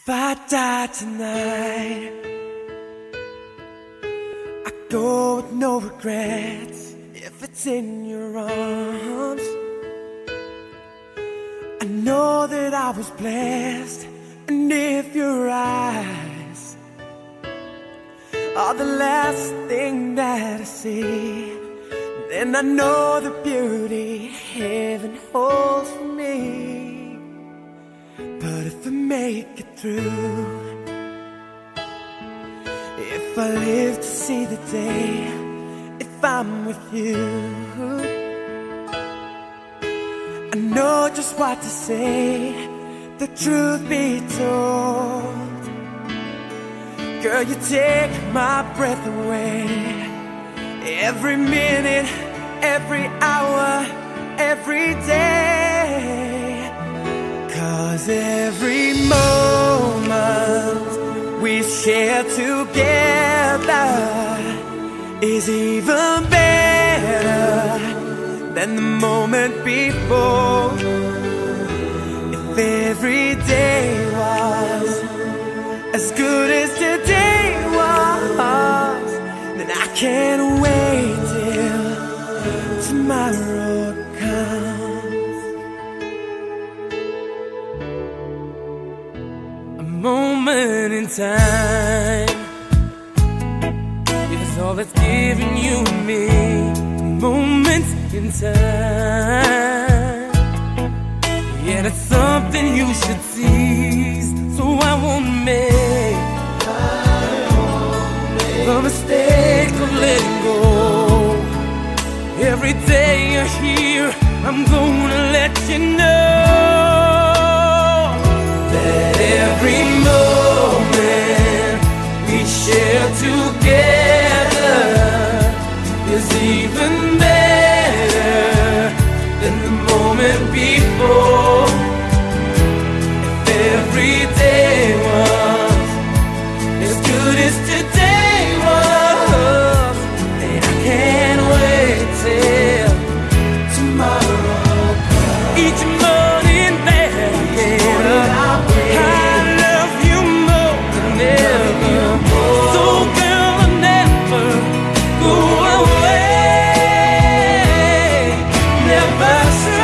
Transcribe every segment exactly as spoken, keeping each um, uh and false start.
If I die tonight, I go with no regrets. If it's in your arms, I know that I was blessed. And if your eyes are the last thing that I see, then I know the beauty heaven holds for me. But if I make it through, if I live to see the day, if I'm with you, I know just what to say, the truth be told. Girl, you take my breath away, every minute, every hour, every day. 'Cause every moment we share together is even better than the moment before. If every day was as good as today was, then I can't wait till tomorrow comes. A moment in time is all that's given you and me. A moment in time, yeah, it's something you should seize. So I won't make the mistake of letting go. Every day you're here, I'm gonna let you know that every moment we share together is even better than the moment before. If every day was as good as today was, then I can't wait till tomorrow comes. Each morning that I get up, I love you more than ever. So girl, I'll never go away, never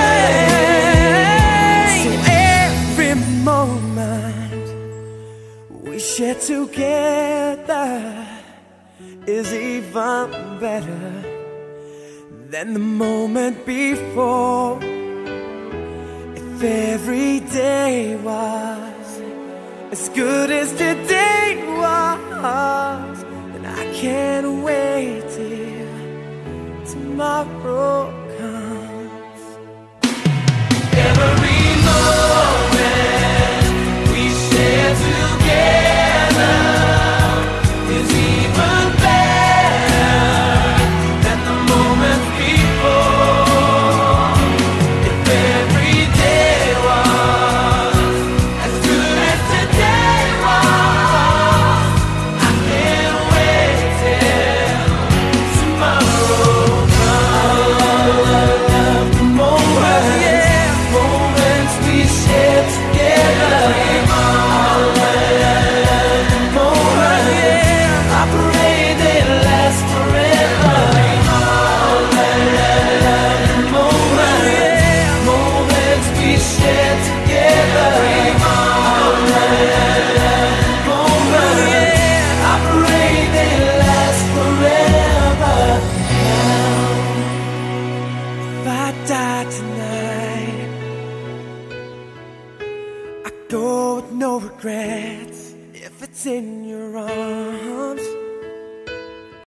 stray. So every moment we share together is even better than the moment before. If every day was as good as today was, then I can't wait till tomorrow comes. Every moment we share together is even better than the moment before. If every day was as good as today was, I can't wait till tomorrow comes. The moments, yeah, moments we share together. I pray they last forever. Moments, moments we share together. Moments, I pray they last forever. If I die tonight, I go with no regrets. If it's in your arms,